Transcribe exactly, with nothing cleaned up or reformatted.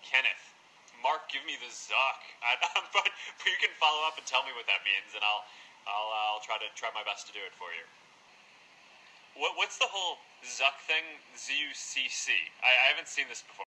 Kenneth. Mark, give me the Zuck. I, but, but you can follow up and tell me what that means, and I'll I'll uh, I'll try to try my best to do it for you. What what's the whole Zuck thing? Z U C C. I, I haven't seen this before.